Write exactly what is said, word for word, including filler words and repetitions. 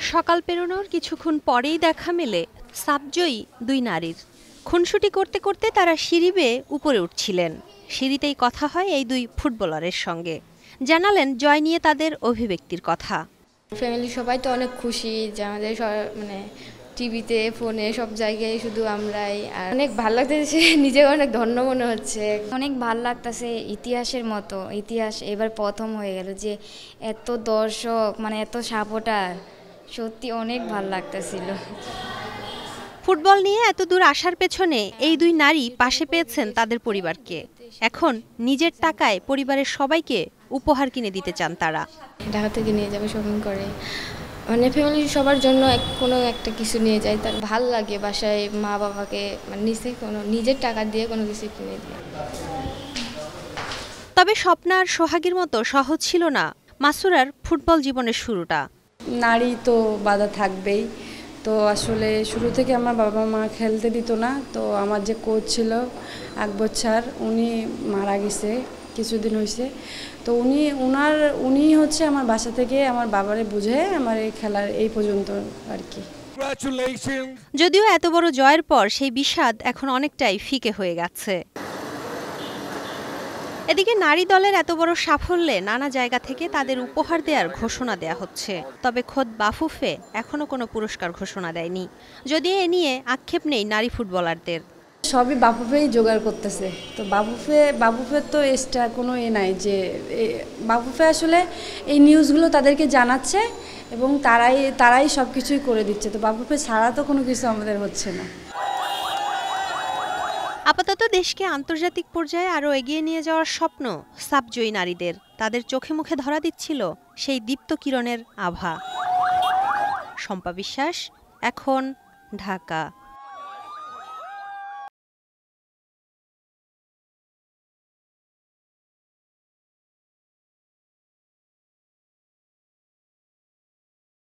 সকাল পেরোনোর কিছুক্ষণ পরেই দেখা মেলে সাবজয়ী দুই নারীর। খুনসুটি করতে করতে তারা সিঁড়ি বেয়ে উপরে উঠছিলেন। সিঁড়িতেই কথা হয় এই দুই ফুটবলারের সঙ্গে। জানালেন জয় নিয়ে তাদের অভিব্যক্তির কথা। ফ্যামিলি সবাই তো অনেক খুশি যে আমাদের মানে টিভিতে ফোনে সব জায়গায় শুধু আমরাই, আর অনেক ভালো লাগতেছে, নিজেকে অনেক ধন্য মনে হচ্ছে। অনেক ভালো লাগতেছে, ইতিহাসের মতো ইতিহাস এবার প্রথম হয়ে গেল যে এত দর্শক, মানে এত সাপোর্টার, সত্যি অনেক ভালো লাগতেছিল। ফুটবল নিয়ে এত দূর আসার পেছনে এই দুই নারী পাশে পেয়েছেন তাদের পরিবারকে। এখন নিজের টাকায় পরিবারের সবাইকে উপহার কিনে দিতে চান তারা। ঢাকা থেকে নিয়ে যাবে শপিং করে, মানে ফ্যামিলি সবার জন্য কোনো একটা কিছু নিয়ে যায়, তার ভাল লাগে। বাসায় মা বাবাকে মানে নিজে কোনো নিজের টাকা দিয়ে কোনো কিছু কিনে দিয়ে। তবে স্বপ্না আর সোহাগীর মতো সহজ ছিল না মাসুরার ফুটবল জীবনের শুরুটা। নারী তো বাধা থাকবেই। তো আসলে শুরু থেকে আমার বাবা মা খেলতে দিত না। তো আমার যে কোচ ছিল আকবর স্যার, উনি মারা গেছে কিছুদিন হয়েছে। তো উনি ওনার উনি হচ্ছে আমার বাসা থেকে আমার বাবারে বুঝে আমার এই খেলার এই পর্যন্ত আর কি। যদিও এত বড় জয়ের পর সেই বিষাদ এখন অনেকটাই ফিকে হয়ে গেছে। এদিকে নারী দলের এত বড় সাফল্যে নানা জায়গা থেকে তাদের উপহার দেওয়ার ঘোষণা দেয়া হচ্ছে। তবে খোদ বাফুফে এখনো কোনো পুরস্কার ঘোষণা দেয়নি, যদিও এ নিয়ে আক্ষেপ নেই নারী ফুটবলারদের। সবই বাফুফেই জোগাড় করতেছে। তো বাফুফে বাফুফের তো এক্সট্রা কোনো এ নাই যে বাফুফে আসলে এই নিউজগুলো তাদেরকে জানাচ্ছে এবং তারাই তারাই সব কিছুই করে দিচ্ছে। তো বাফুফে ছাড়া তো কোনো কিছু আমাদের হচ্ছে না। আপাতত দেশকে আন্তর্জাতিক পর্যায়ে আরও এগিয়ে নিয়ে যাওয়ার স্বপ্ন সাবজয়ী নারীদের। তাদের চোখে মুখে ধরা দিচ্ছিল সেই দীপ্ত কিরণের আভা। শম্পা বিশ্বাস, এখন, ঢাকা।